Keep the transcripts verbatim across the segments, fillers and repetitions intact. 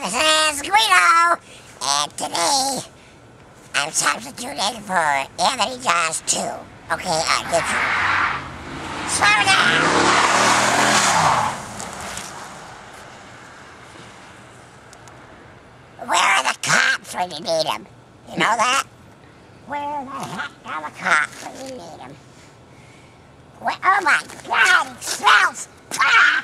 this is Guido, and today I'm substituting for Anthony Josh too. Okay, I'll get you. Slow down! Where are the cops when you need them? You know that? Where the heck are the cops when you need them? Where, oh my God, it smells! Ah!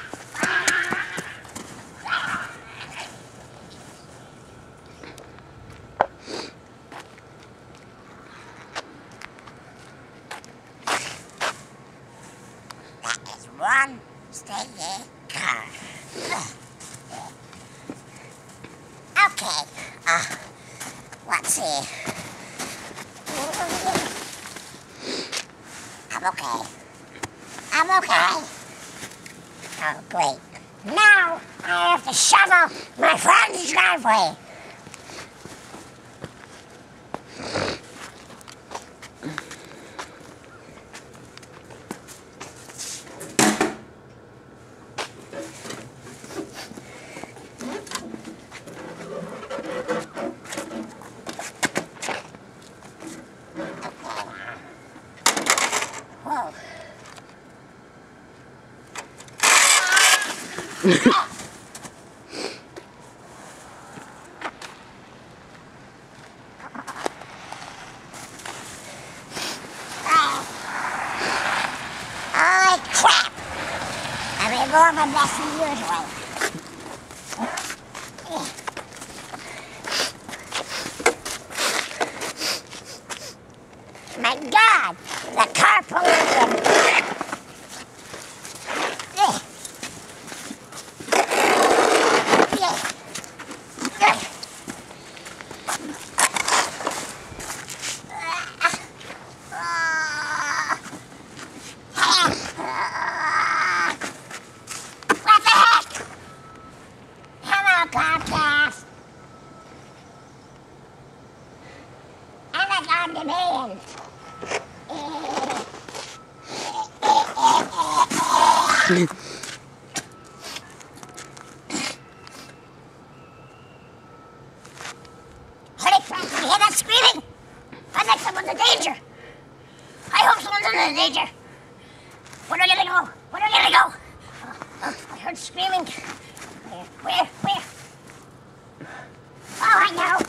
That is one steady car. Okay, uh, let's see. I'm okay. I'm okay. Oh, great. Now I have to shovel my friend's driveway. Whoa. Holy crap! I made more of a mess than usual. My God! The car pollution! What the heck? Hello, Comcast. I'm not on demand. Holy crap, did you hear that screaming? I think someone's in danger. I hope someone's in danger. Where are we gonna go? Where are we gonna go? Oh, oh, I heard screaming. Where? Where? Where? Oh, I know.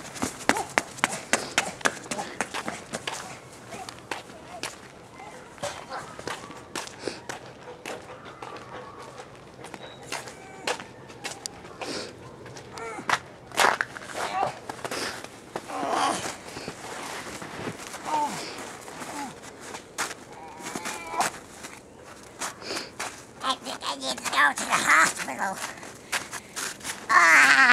I think I need to go to the hospital. Ah.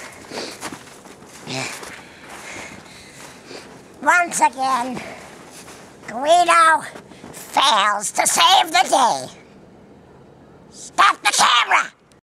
Once again, Guido fails to save the day. Stop the camera!